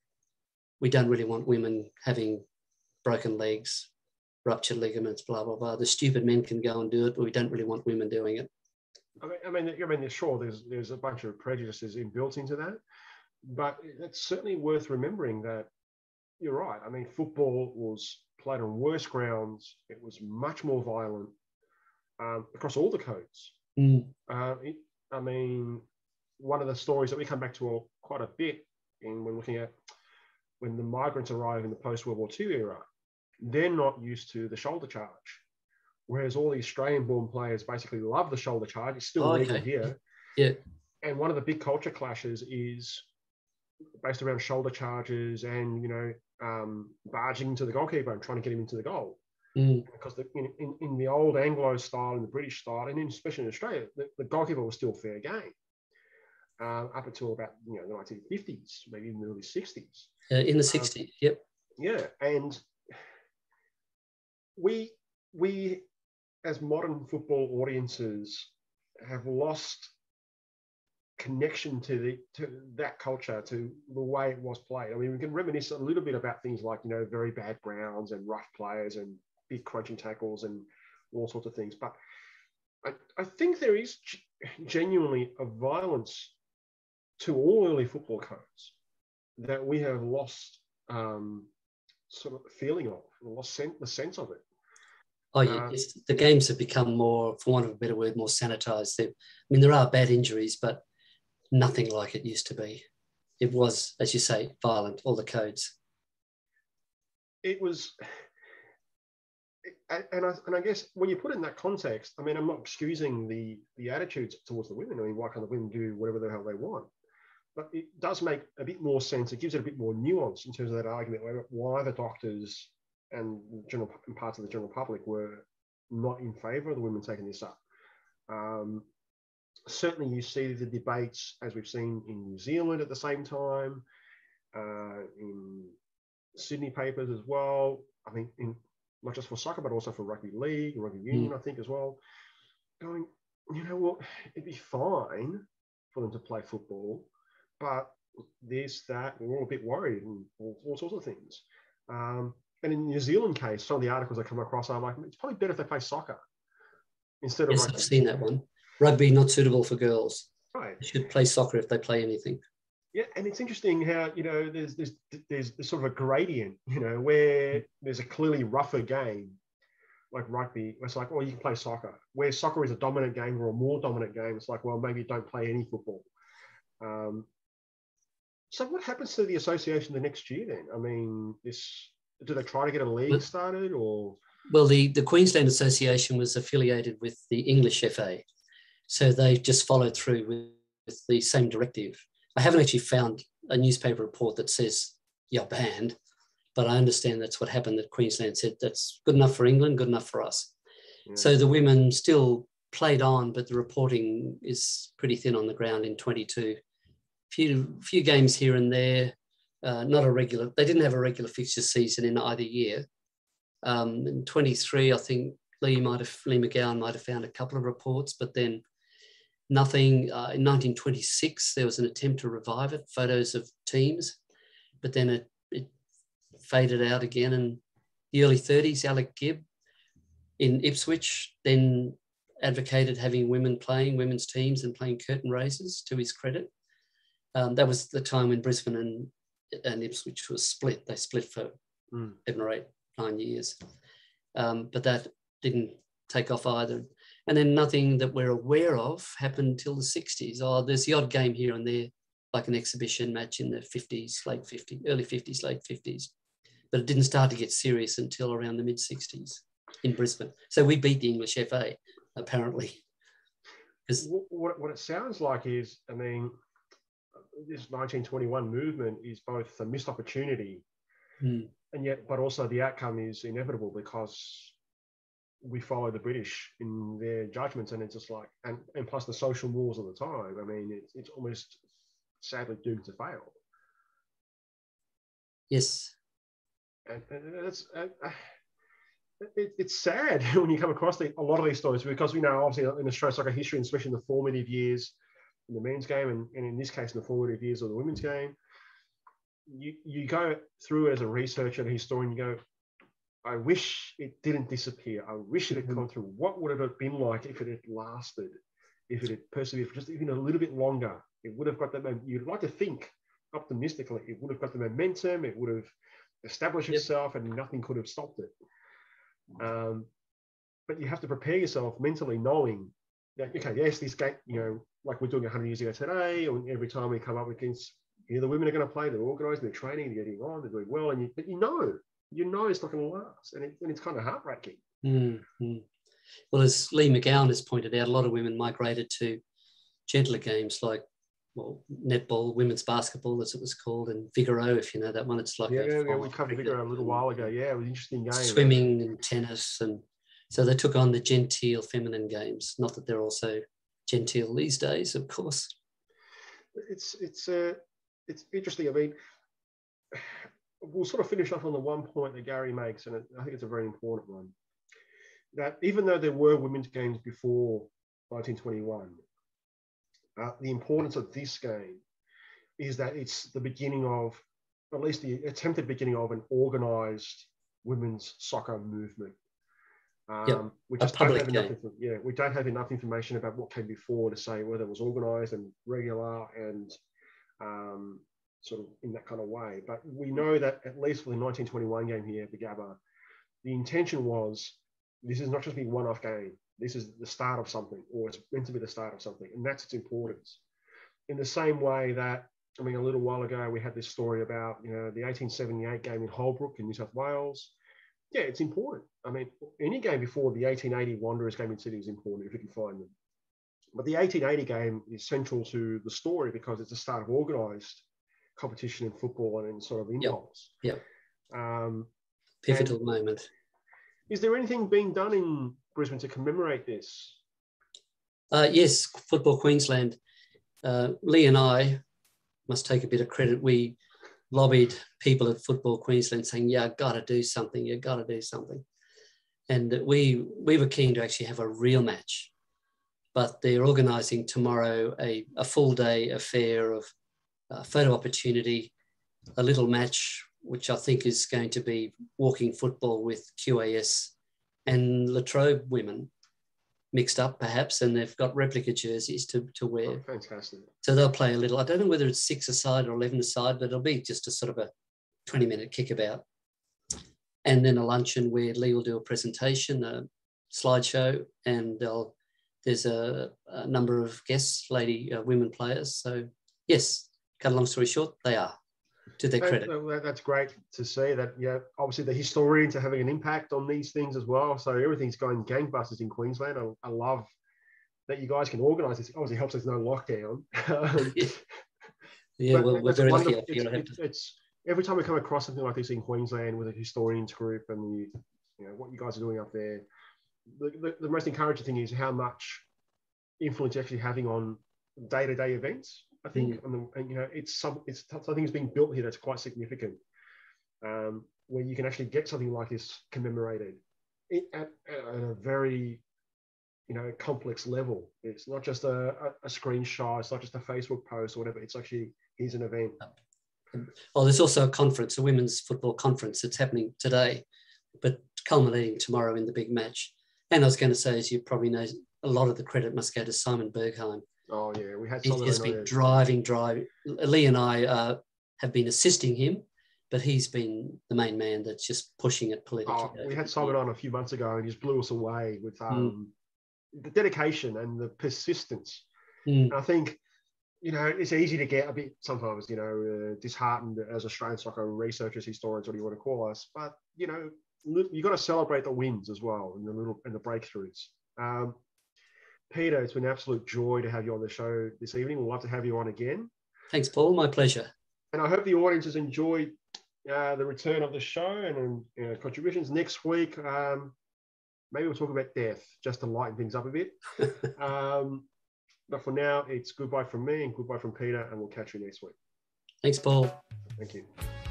we don't really want women having broken legs, ruptured ligaments, blah, blah, blah. The stupid men can go and do it, but we don't really want women doing it. I mean, I mean, I mean, sure, there's there's a bunch of prejudices inbuilt into that, but it's certainly worth remembering that you're right. I mean, football was played on worse grounds. It was much more violent um, across all the codes. Mm. Uh, it, I mean, one of the stories that we come back to quite a bit in when looking at when the migrants arrive in the post-World War Two era, they're not used to the shoulder charge. Whereas all the Australian-born players basically love the shoulder charge. It's still oh, legal okay. here. Yeah. And one of the big culture clashes is based around shoulder charges and, you know, um, barging into the goalkeeper and trying to get him into the goal. Mm. Because the, in, in, in the old Anglo style, in the British style, and in, especially in Australia, the, the goalkeeper was still fair game um, up until about, you know, the nineteen fifties, maybe in the early sixties. Uh, in the sixties, um, yep. Yeah, and we we as modern football audiences have lost connection to the to that culture, to the way it was played. I mean, we can reminisce a little bit about things like, you know, very bad grounds and rough players and big crunching tackles and all sorts of things. But I, I think there is genuinely a violence to all early football codes that we have lost um, sort of the feeling of, lost sen- the sense of it. Oh, yeah, Um, yes. The games have become more, for want of a better word, more sanitised. I mean, there are bad injuries, but nothing like it used to be. It was, as you say, violent, all the codes. It was, and, and, I, and I guess when you put it in that context, I mean, I'm not excusing the, the attitudes towards the women. I mean, why can't the women do whatever the hell they want? But it does make a bit more sense. It gives it a bit more nuance in terms of that argument why the doctors and general and parts of the general public were not in favour of the women taking this up. Um, certainly, you see the debates, as we've seen in New Zealand at the same time, uh, in Sydney papers as well. I think in not just for soccer, but also for rugby league, rugby union, mm. I think as well. Going, you know what, it'd be fine for them to play football, but this, that, we're all a bit worried and all, all sorts of things. Um, and in the New Zealand case, some of the articles I come across are like, it's probably better if they play soccer instead of yes, rugby. I've seen that one. Rugby not suitable for girls. Right. They should play soccer if they play anything. Yeah, and it's interesting how, you know, there's there's there's, there's sort of a gradient, you know, where there's a clearly rougher game like rugby. It's like, well, you can play soccer. Where soccer is a dominant game or a more dominant game, it's like, well, maybe don't play any football. Um, so what happens to the association the next year then? I mean, this do they try to get a league started or? Well, the, the Queensland Association was affiliated with the English F A. So they just followed through with, with the same directive. I haven't actually found a newspaper report that says you're banned, but I understand that's what happened, that Queensland said that's good enough for England, good enough for us. Yeah. So the women still played on, but the reporting is pretty thin on the ground in twenty-two. Few, few games here and there, uh, not a regular, they didn't have a regular fixture season in either year. Um, in twenty-three, I think Lee might have, Lee McGowan might have found a couple of reports, but then nothing. Uh, in nineteen twenty-six, there was an attempt to revive it, photos of teams, but then it, it faded out again. In the early thirties, Alec Gibb in Ipswich then advocated having women playing, women's teams and playing curtain raisers, to his credit. Um, that was the time when Brisbane and, and Ipswich was split. They split for mm. seven or eight, nine years. Um, but that didn't take off either. And then nothing that we're aware of happened until the sixties. Oh, there's the odd game here and there, like an exhibition match in the fifties, late fifties, early fifties, late fifties. But it didn't start to get serious until around the mid-sixties in Brisbane. So we beat the English F A, apparently. What, what it sounds like is, I mean, this nineteen twenty-one movement is both a missed opportunity mm. and yet, but also the outcome is inevitable because we follow the British in their judgments, and it's just like, and, and plus the social mores of the time. I mean, it's, it's almost sadly doomed to fail. Yes. And, and it's, uh, it, it's sad when you come across the, a lot of these stories, because we know obviously in Australian soccer history, and especially in the formative years in the men's game, and, and in this case, in the formative years of the women's game, you, you go through as a researcher and a historian, you go, I wish it didn't disappear. I wish it had come through. What would it have been like if it had lasted, if it had persevered for just even a little bit longer? It would have got that, you'd like to think optimistically, it would have got the momentum, it would have established yep. itself, and nothing could have stopped it. Um, but you have to prepare yourself mentally, knowing that, okay, yes, this game, you know, like we're doing one hundred years ago today, or every time we come up against, you know, the women are going to play, they're organised, they're training, they're getting on, they're doing well, and you, but you know, you know it's not going to last, and, it, and it's kind of heartbreaking. Mm-hmm. Well, as Lee McGowan has pointed out, a lot of women migrated to gentler games like, well, netball, women's basketball, as it was called, and Vigoro, if you know that one. It's like yeah, a yeah, yeah we covered Vigoro a little while ago. Yeah, it was an interesting game. Swimming and tennis, and so they took on the genteel feminine games. Not that they're also genteel these days, of course. It's it's uh, it's interesting. I mean, we'll sort of finish off on the one point that Gary makes, and I think it's a very important one. That even though there were women's games before nineteen twenty-one, uh, the importance of this game is that it's the beginning of, at least the attempted beginning of, an organised women's soccer movement. Um, yep. we just don't have enough. Yeah, we don't have enough information about what came before to say whether it was organised and regular and um, sort of in that kind of way. But we know that at least for the nineteen twenty-one game here at the Gabba, the intention was, this is not just be one-off game. This is the start of something, or it's meant to be the start of something, and that's its importance. In the same way that, I mean, a little while ago we had this story about, you know, the eighteen seventy-eight game in Holbrook in New South Wales. yeah, it's important. I mean, any game before the eighteen eighty Wanderers game in Sydney is important if you can find them. But the eighteen eighty game is central to the story because it's the start of organised competition in football and in sort of indoors. Yep. yep. Um, Pivotal moment. Is there anything being done in Brisbane to commemorate this? Uh, yes, Football Queensland. Uh, Lee and I must take a bit of credit. We lobbied people at Football Queensland saying, yeah, I've got to do something, you've got to do something. And we, we were keen to actually have a real match, but they're organising tomorrow a, a full day affair of uh, photo opportunity, a little match, which I think is going to be walking football with Q A S and Latrobe women mixed up perhaps, and they've got replica jerseys to, to wear. Oh, fantastic. So they'll play a little, I don't know whether it's six aside or eleven aside, but it'll be just a sort of a twenty minute kickabout. And then a luncheon where Lee will do a presentation, a slideshow, and they'll, there's a, a number of guests, lady, uh, women players. So yes, cut a long story short, they are, to their credit. That, that's great to see that, yeah, obviously the historians are having an impact on these things as well. So everything's going gangbusters in Queensland. I, I love that you guys can organise this. Obviously helps there's no lockdown. yeah, yeah well, we're very lucky up it's, here. It's, it's, every time we come across something like this in Queensland with a historians group and the, you know, what you guys are doing up there, the, the, the most encouraging thing is how much influence you're actually having on day-to-day events. I think, mm. and, the, and you know, it's some, it's something that's being built here that's quite significant, um, where you can actually get something like this commemorated it, at, at a very, you know, complex level. It's not just a, a, a screenshot. It's not just a Facebook post or whatever. It's actually, here's an event. Oh, there's also a conference, a women's football conference that's happening today, but culminating tomorrow in the big match. And I was going to say, as you probably know, a lot of the credit must go to Simon Bergheim. Oh, yeah, we had He has been driving, driving. Lee and I uh, have been assisting him, but he's been the main man that's just pushing it politically. Oh, we had Simon on a few months ago and he just blew us away with um, mm. the dedication and the persistence. Mm. And I think, you know, it's easy to get a bit sometimes, you know, uh, disheartened as Australian soccer researchers, historians, what do you want to call us? But, you know, you've got to celebrate the wins as well and the little and the breakthroughs. Um, Peter, it's been an absolute joy to have you on the show this evening. We'd love to have you on again. Thanks, Paul. My pleasure. And I hope the audience has enjoyed uh, the return of the show and you know, contributions. Next week, um, maybe we'll talk about death, just to lighten things up a bit. um, but for now, it's goodbye from me and goodbye from Peter, and we'll catch you next week. Thanks, Paul. Thank you.